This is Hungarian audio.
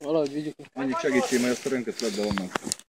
Valahogy vigyük. Annyi segítség, mert ezt a rönköt le be onnan.